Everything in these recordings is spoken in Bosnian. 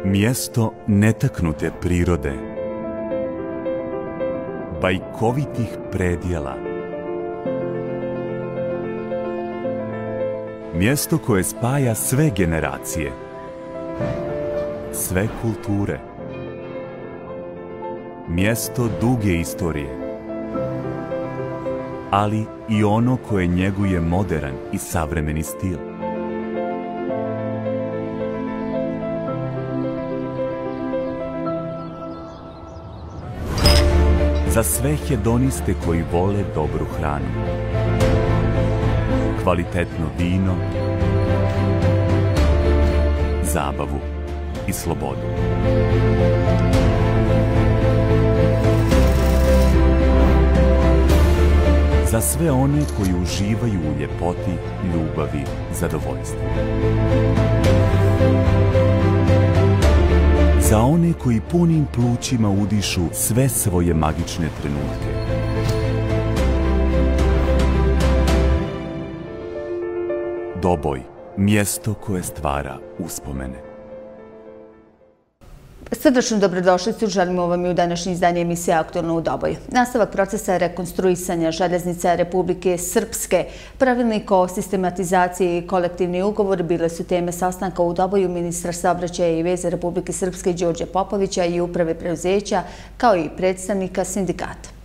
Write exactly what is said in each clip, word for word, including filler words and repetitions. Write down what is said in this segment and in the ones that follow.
Mjesto netaknute prirode, bajkovitih predjela. Mjesto koje spaja sve generacije, sve kulture. Mjesto duge istorije, ali i ono koje njeguje modern i savremeni stil. Za sve hedoniste koji vole dobru hranu, kvalitetno vino, zabavu i slobodu. Za sve one koji uživaju u ljepoti, ljubavi, zadovoljstvu. Za one koji punim plućima udišu sve svoje magične trenutke. Doboj, mjesto koje stvara uspomene. Srdačnu dobrodošlicu želimo vam i u današnji izdanje emisije Aktualno u Doboju. Nastavak procesa rekonstruisanja željeznica Republike Srpske, pravilnik o sistematizaciji i kolektivni ugovor bile su teme sastanka u Doboju ministra saobraćaja i veza Republike Srpske Đorđe Popovića i uprave preduzeća, kao i predstavnika sindikata.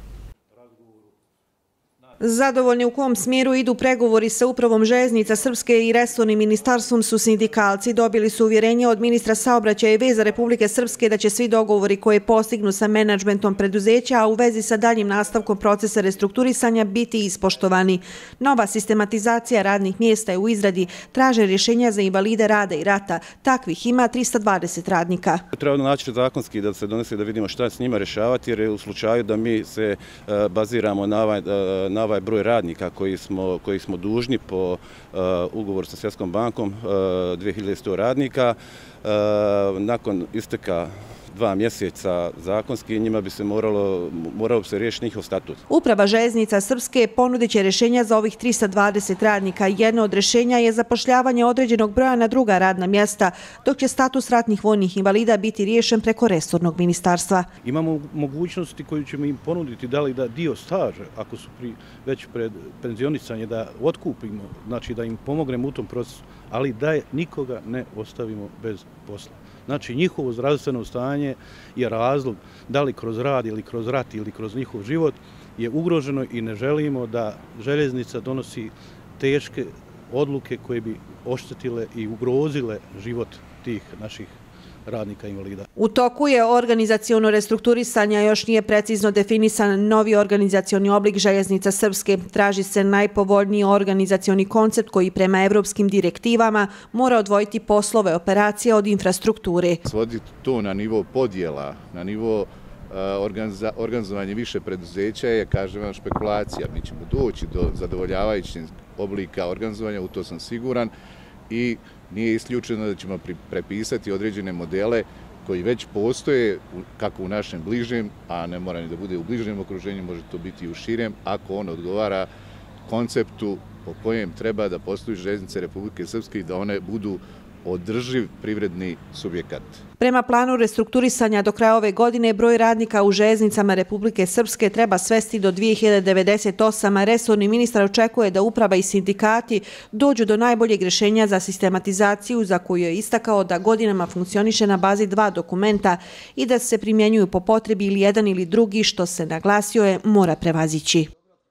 Zadovoljni u kom smjeru idu pregovori sa upravom željeznica Srpske i resornim ministarstvom su sindikalci. Dobili su uvjerenje od ministra saobraćaja i veza Republike Srpske da će svi dogovori koje postignu sa menadžmentom preduzeća, a u vezi sa daljim nastavkom procesa restrukturisanja, biti ispoštovani. Nova sistematizacija radnih mjesta je u izradi, traže rješenja za invalide rada i rata. Takvih ima trista dvadeset radnika. Treba naći zakonski da se donese da vidimo šta s njima rješavati, jer je u slučaju da mi se baziramo na ovaj, na ovaj broj radnika koji smo, koji smo dužni po uh, ugovoru sa Svjetskom bankom, uh, dvije hiljade sto radnika. Uh, nakon isteka dva mjeseca zakonski, njima bi se moralo, moralo bi se riješiti njihov statut. Uprava željeznica Srpske ponudit će rješenja za ovih trista dvadeset radnika. Jedno od rješenja je zapošljavanje određenog broja na druga radna mjesta, dok će status ratnih vojnih invalida biti riješen preko resornog ministarstva. Imamo mogućnosti koju ćemo im ponuditi, da li da dio staža, ako su pri, već pred penzionisanje, da otkupimo, znači da im pomognemo u tom procesu, ali da je nikoga ne ostavimo bez posla. Znači, njihovo zdravstveno stanje je razlog, da li kroz rad ili kroz rat ili kroz njihov život, je ugroženo i ne želimo da željeznica donosi teške odluke koje bi oštetile i ugrozile život tih naših radnika invalida. U toku je organizaciono restrukturisanje, još nije precizno definisan novi organizacioni oblik željeznica Srpske. Traži se najpovoljniji organizacioni koncept koji prema evropskim direktivama mora odvojiti poslove operacije od infrastrukture. Svoditi to na nivo podjela, na nivo organiza, organizovanja više preduzeća je, kažem vam, špekulacija. Mi ćemo doći do zadovoljavajućih oblika organizovanja, u to sam siguran, i nije isključeno da ćemo prepisati određene modele koji već postoje kako u našem bližnjem, a ne mora ni da bude u bližnjem okruženju, može to biti i u širem, ako on odgovara konceptu po kojem treba da posluju željeznice Republike Srpske i da one budu održiv privredni subjekat. Prema planu restrukturisanja do kraja ove godine broj radnika u željeznicama Republike Srpske treba svesti do dvije hiljade devedeset osam, a resorni ministar očekuje da uprava i sindikati dođu do najboljeg rješenja za sistematizaciju, za koju je istakao da godinama funkcioniše na bazi dva dokumenta i da se primjenjuju po potrebi ili jedan ili drugi, što se, naglasio je, mora prevazići.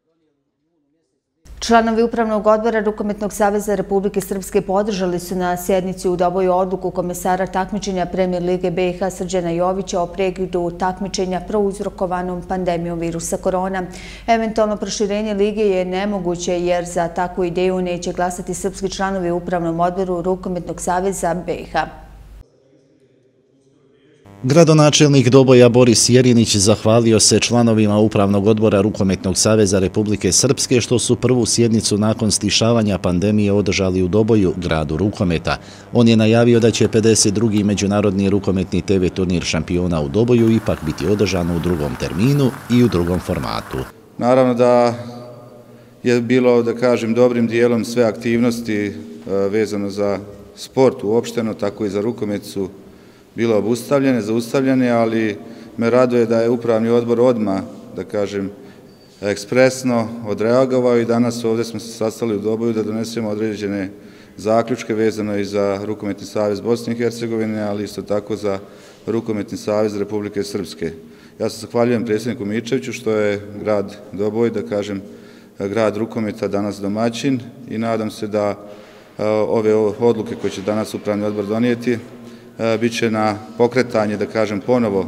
Članovi Upravnog odbora Rukometnog saveza Republike Srpske podržali su na sjednici u Doboju odluku komesara takmičenja Premijer Lige B iH Srđana Jovića o prekidu takmičenja prouzrokovanom pandemijom virusa korona. Eventualno proširenje lige je nemoguće jer za takvu ideju neće glasati srpski članovi u Upravnom odboru Rukometnog saveza B iH. Gradonačelnik Doboja Boris Jerinić zahvalio se članovima Upravnog odbora Rukometnog saveza Republike Srpske što su prvu sjednicu nakon stišavanja pandemije održali u Doboju, gradu rukometa. On je najavio da će pedeset drugi međunarodni rukometni te ve turnir šampiona u Doboju ipak biti održan u drugom terminu i u drugom formatu. Naravno da je bilo, da kažem, dobrim dijelom sve aktivnosti vezano za sport uopšteno, tako i za rukomet su bile obustavljene, zaustavljene, ali me raduje da je upravni odbor odmah, da kažem, ekspresno odreagovao i danas ovdje smo se sastali u Doboju da donesemo određene zaključke vezano i za Rukometni savez Bosne i Hercegovine, ali isto tako za Rukometni savez Republike Srpske. Ja se zahvaljujem predsjedniku Mičeviću što je grad Doboj, da kažem, grad rukometa danas domaćin i nadam se da ove odluke koje će danas upravni odbor donijeti bit će na pokretanje, da kažem, ponovo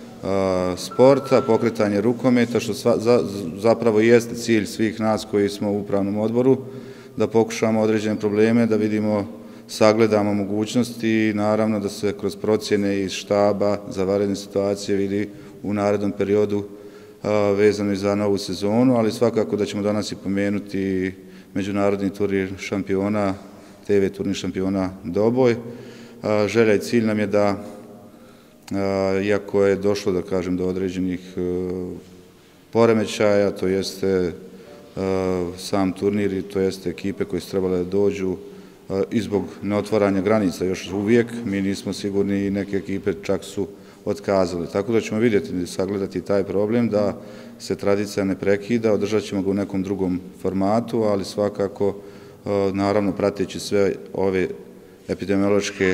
sporta, pokretanje rukometa, što zapravo jeste cilj svih nas koji smo u upravnom odboru, da pokušamo određene probleme, da vidimo, sagledamo mogućnosti i naravno da se kroz procjene iz štaba za vanredne situacije vidi u narednom periodu vezano i za novu sezonu, ali svakako da ćemo danas i pomenuti međunarodni turnir šampiona, te ve turnir šampiona Doboj. Želja i cilj nam je da, iako je došlo, da kažem, do određenih poremećaja, to jeste sam turnir i to jeste ekipe koje su trebale da dođu i zbog neotvaranja granica još uvijek, mi nismo sigurni i neke ekipe čak su otkazali. Tako da ćemo vidjeti i sagledati taj problem, da se tradicija ne prekida, održat ćemo ga u nekom drugom formatu, ali svakako, naravno, prateći sve ove epidemiološke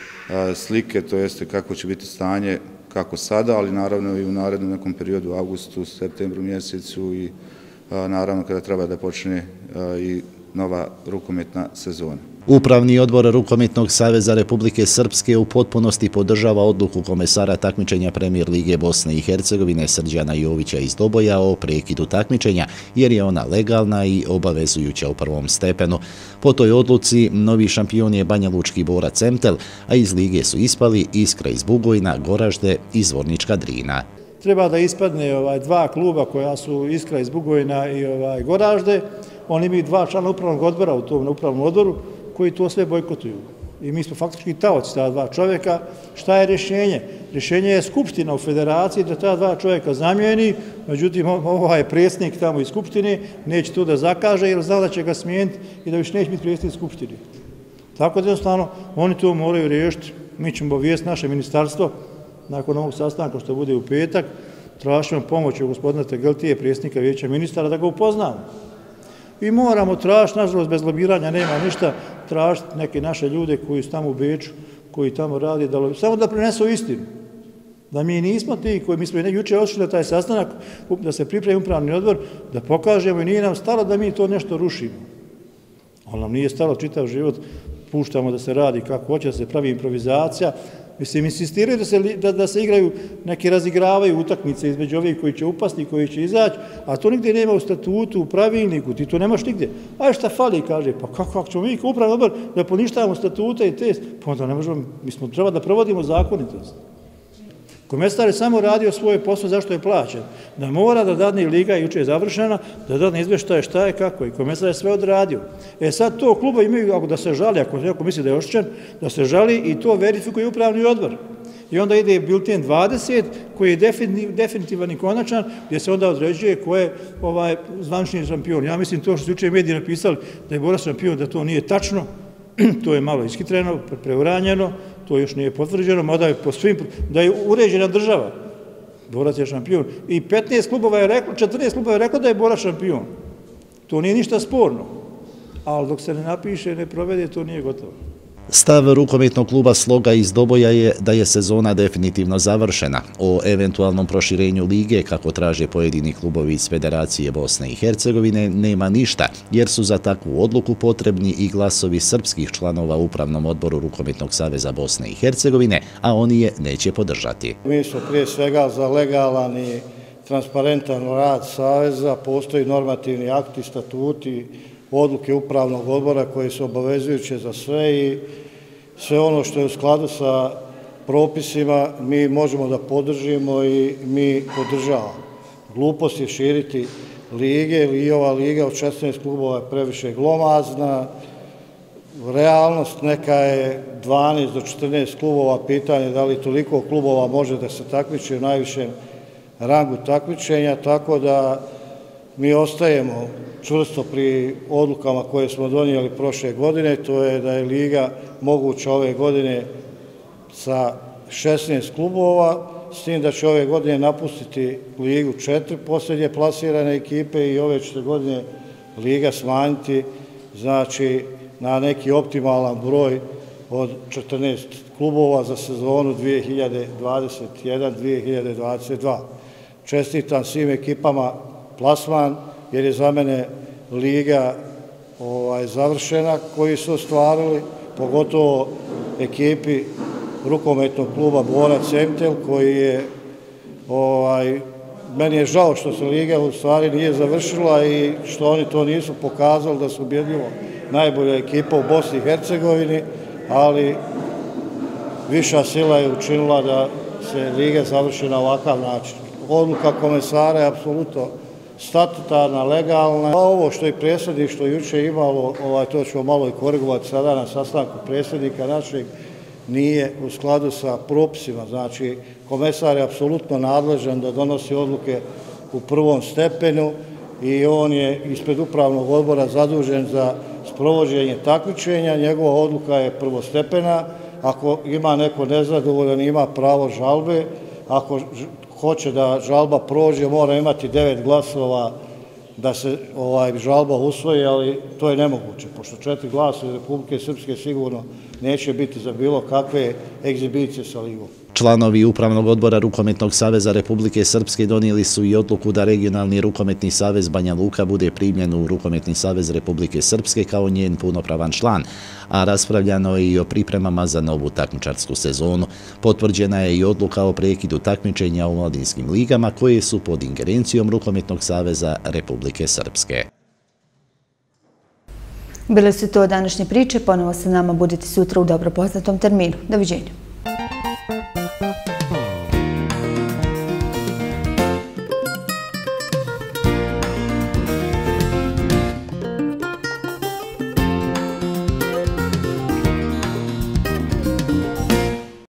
slike, to jeste kako će biti stanje, kako sada, ali naravno i u narednom nekom periodu, augustu, septembru mjesecu i naravno kada treba da počne i nova rukometna sezona. Upravni odbor Rukometnog saveza Republike Srpske u potpunosti podržava odluku komesara takmičenja Premijer lige Bosne i Hercegovine Srđana Jovića iz Doboja o prekidu takmičenja, jer je ona legalna i obavezujuća u prvom stepenu. Po toj odluci novi šampion je Banja Lučki Borac Cemtel, a iz lige su ispali Iskra iz Bugojna, Goražde i Zvornička Drina. Treba da ispadne dva kluba koja su Iskra iz Bugojna i Goražde. Oni imaju dva člana upravnog odbora u tom upravnom odboru koji to sve bojkotuju. I mi smo faktički taoci ta dva čovjeka. Šta je rješenje? Rješenje je Skupština u federaciji da ta dva čovjeka zamijeni, međutim ovaj predsjednik tamo iz Skupštine neće to da zakaže jer zna da će ga smijeniti i da više neće biti predsjednik Skupštine. Tako da jednostavno oni to moraju riješiti. Mi ćemo obavijestiti naše ministarstvo nakon ovog sastanka što bude u petak, tražimo pomoć od gospodina Tegeltije, predsjednika vijeća ministara, da ga upoznamo. I moramo tražiti, nažalost, bez lobiranja nema ništa, tražiti neke naše ljude koji su tamo u Beču, koji tamo radi, da, samo da prinesu istinu. Da mi nismo ti koji, mi smo juče otišli na taj sastanak, da se pripremi upravni odbor, da pokažemo i nije nam stalo da mi to nešto rušimo. Ali nam nije stalo čitav život, puštamo da se radi kako hoće, da se pravi improvizacija. Mislim, insistiraju da se, da, da se igraju, neke razigravaju utakmice između ovih koji će upasti i koji će izaći, a to nigdje nema u statutu, u pravilniku, ti to nemaš nigdje. A šta fali, kaže, pa kako ćemo mi kao upravni odbor da poništavamo statute i test? Pa onda ne možemo, mi smo treba da provodimo zakonitost. Komesar je samo radio svoje posao zašto je plaćen. Da mora da dadne, liga juče je završena, da dadne izvještaje šta je kako i komesar je sve odradio. E sad to kluba imaju, ako da se žali, ako neko misli da je oštećen, da se žali i to verifikuje upravni odbor. I onda ide bilten dvadeset koji je definitivan i konačan, gdje se onda određuje ko je ovaj zvanični šampion. Ja mislim to što su juče mediji napisali da je Borac šampion, da to nije tačno, to je malo iskitreno, preuranjeno, to još nije potvrđeno, mada je po svim, da je uređena država. Borac je šampion. I petnaest klubova je reklo, četrnaest klubova je reklo da je Borac šampion. To nije ništa sporno. Ali dok se ne napiše, ne provede, to nije gotovo. Stav rukometnog kluba Sloga iz Doboja je da je sezona definitivno završena. O eventualnom proširenju lige, kako traže pojedini klubovi iz Federacije Bosne i Hercegovine, nema ništa, jer su za takvu odluku potrebni i glasovi srpskih članova u Upravnom odboru Rukometnog saveza Bosne i Hercegovine, a oni je neće podržati. Mi smo prije svega za legalan i transparentan rad saveza, postoji normativni akti, statuti, odluke upravnog odbora koje su obavezujuće za sve i sve ono što je u skladu sa propisima mi možemo da podržimo i mi podržavamo. Glupost je širiti lige, i ova liga od šesnaest klubova je previše glomazna, realnost neka je dvanaest do četrnaest klubova, pitanje da li toliko klubova može da se takmiči u najvišem rangu takmičenja, tako da mi ostajemo čvrsto pri odlukama koje smo donijeli prošle godine, to je da je liga moguća ove godine sa šesnaest klubova, s tim da će ove godine napustiti ligu četiri posljednje plasirane ekipe i ove će godine liga smanjiti, znači, na neki optimalan broj od četrnaest klubova za sezonu dvije hiljade dvadeset jedan dvije hiljade dvadeset dva. Čestitam svim ekipama plasman, jer je za mene liga ovaj, završena koji su ostvarili, pogotovo ekipi rukometnog kluba Borac Emtel, koji je, ovaj, meni je žao što se liga u stvari nije završila i što oni to nisu pokazali da su ubjedljivo najbolja ekipa u Bosni i Hercegovini, ali viša sila je učinila da se liga završi na ovakav način. Odluka komesara je apsolutno statutarna, legalna. A ovo što je predsjedništvo juče imalo, ovaj, to ćemo malo i korigovati sada na sastanku predsjednika našeg, nije u skladu sa propisima. Znači, komesar je apsolutno nadležan da donosi odluke u prvom stepenu i on je ispred upravnog odbora zadužen za sprovođenje takmičenja. Njegova odluka je prvostepena. Ako ima neko nezadovoljan, ima pravo žalbe. Ako hoće da žalba prođe, mora imati devet glasova da se ovaj, žalba usvoji, ali to je nemoguće, pošto četiri glasa iz Republike Srpske sigurno neće biti za bilo kakve egzibicije sa ligom. Članovi Upravnog odbora Rukometnog saveza Republike Srpske donijeli su i odluku da Regionalni rukometni savez Banja Luka bude primljen u Rukometni savez Republike Srpske kao njen punopravan član, a raspravljano je i o pripremama za novu takmičarsku sezonu. Potvrđena je i odluka o prekidu takmičenja u mladinskim ligama koje su pod ingerencijom Rukometnog saveza Republike Srpske. Bile su to današnje priče, ponovo sa nama budete sutra u dobro poznatom terminu. Doviđenja.